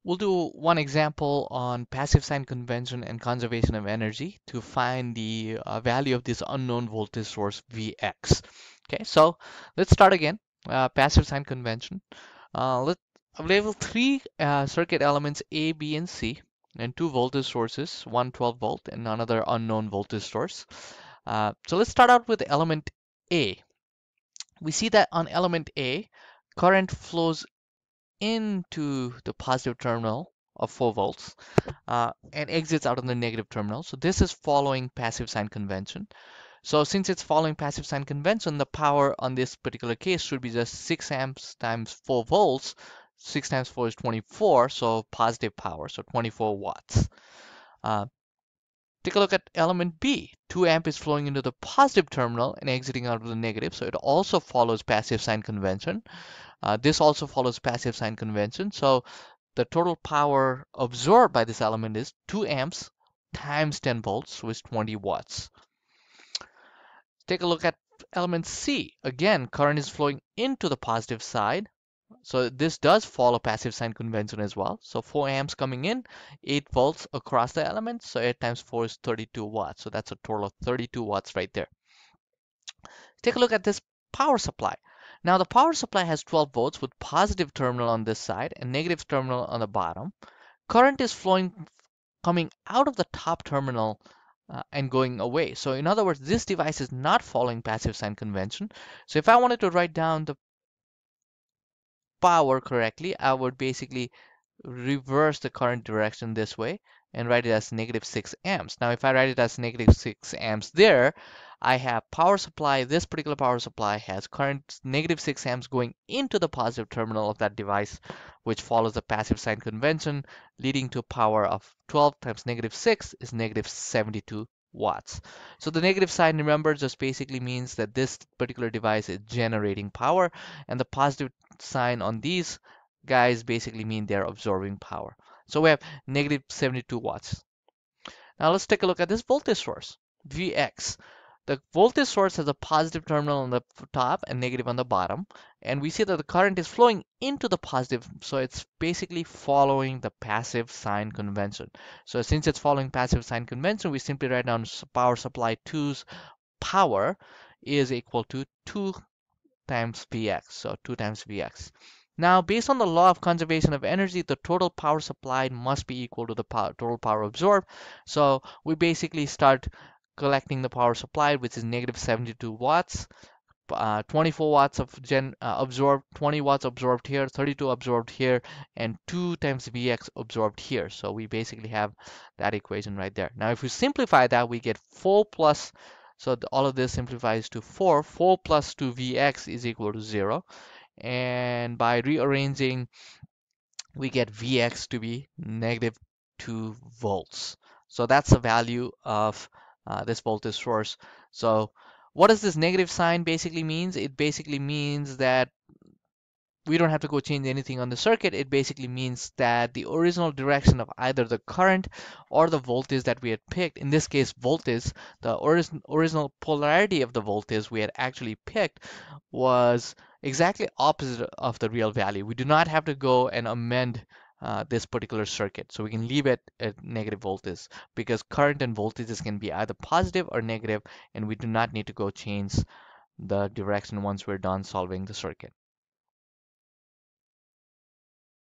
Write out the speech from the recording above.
We'll do one example on passive sign convention and conservation of energy to find the value of this unknown voltage source Vx. Okay, so let's start again. Passive sign convention. Let label three circuit elements A, B, and C, and two voltage sources, one 12 volt and another unknown voltage source. So let's start out with element A. We see that on element A, current flows into the positive terminal of 4 volts and exits out of the negative terminal. So this is following passive sign convention. So since it's following passive sign convention, the power on this particular case should be just 6 amps times 4 volts. 6 times 4 is 24, so positive power, so 24 watts. Uh, Take a look at element B. 2 amp is flowing into the positive terminal and exiting out of the negative, so it also follows passive sign convention. This also follows passive sign convention. So the total power absorbed by this element is 2 amps times 10 volts, which is 20 watts. Take a look at element C. Again, current is flowing into the positive side. So this does follow passive sign convention as well. So 4 amps coming in, 8 volts across the element. So 8 times 4 is 32 watts. So that's a total of 32 watts right there. Take a look at this power supply. Now the power supply has 12 volts with positive terminal on this side and negative terminal on the bottom. Current is flowing coming out of the top terminal and going away. So in other words, this device is not following passive sign convention. So if I wanted to write down the power correctly, I would basically reverse the current direction this way and write it as negative 6 amps. Now, if I write it as negative 6 amps there, I have power supply. This particular power supply has current negative 6 amps going into the positive terminal of that device, which follows the passive sign convention, leading to power of 12 times negative 6 is negative 72 watts. So the negative sign, remember, just basically means that this particular device is generating power, and the positive sign on these guys basically mean they're absorbing power. So we have negative 72 watts. Now let's take a look at this voltage source, Vx. The voltage source has a positive terminal on the top and negative on the bottom. And we see that the current is flowing into the positive, so it's basically following the passive sign convention. So since it's following passive sign convention, we simply write down power supply 2's power is equal to 2 times Vx, so 2 times Vx. Now, based on the law of conservation of energy, the total power supplied must be equal to the total power absorbed. So we basically start collecting the power supplied, which is negative 72 watts, 24 watts of absorbed, 20 watts absorbed here, 32 absorbed here, and 2 times Vx absorbed here. So we basically have that equation right there. Now, if we simplify that, we get 4 plus, so all of this simplifies to 4. 4 plus 2 Vx is equal to 0. And by rearranging, we get Vx to be negative 2 volts. So that's the value of this voltage source. So what does this negative sign basically means? It basically means that we don't have to go change anything on the circuit. It basically means that the original direction of either the current or the voltage that we had picked, in this case voltage, the original polarity of the voltage we had actually picked was exactly opposite of the real value. We do not have to go and amend this particular circuit. So we can leave it at negative voltage because current and voltages can be either positive or negative, and we do not need to go change the direction once we're done solving the circuit.